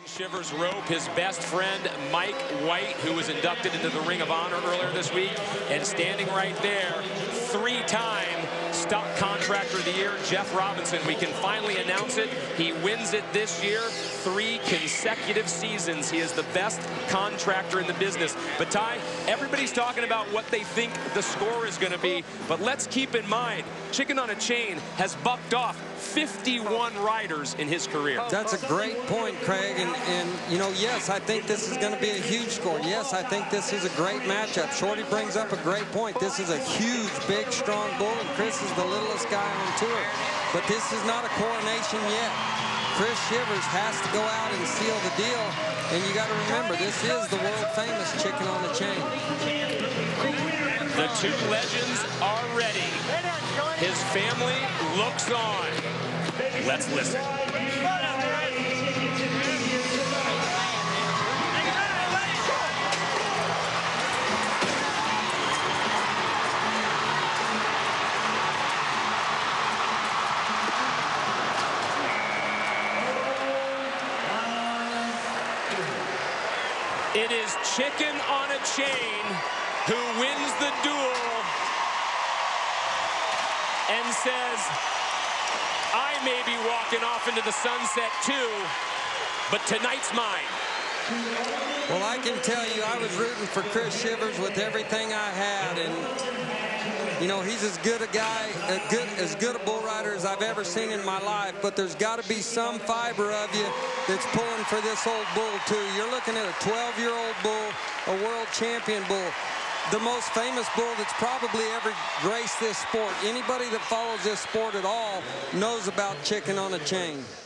Shivers rope his best friend Mike White, who was inducted into the Ring of Honor earlier this week, and standing right there, three-time Stock Contractor of the Year, Jeff Robinson. We can finally announce it. He wins it this year, 3 consecutive seasons. He is the best contractor in the business. But Ty, everybody's talking about what they think the score is going to be, but let's keep in mind, Chicken on a Chain has bucked off 51 riders in his career. That's a great point, Craig, and you know, yes, I think this is going to be a huge score. Yes, I think this is a great matchup. Shorty brings up a great point. This is a huge, big, strong bull, and Chris is the littlest guy on tour. But this is not a coronation yet. Chris Shivers has to go out and seal the deal, and you got to remember, this is the world-famous Chicken on the Chain. The two legends are ready. His family looks on. Let's listen. It is Chicken on a Chain who wins the duel and says, I may be walking off into the sunset too, but tonight's mine. Well, I can tell you, I was rooting for Chris Shivers with everything I had, and you know, he's as good a guy, as good a bull rider as I've ever seen in my life, but there's got to be some fiber of you that's pulling for this old bull too. You're looking at a 12-year-old bull, a world champion bull, the most famous bull that's probably ever graced this sport. Anybody that follows this sport at all knows about Chicken on a Chain.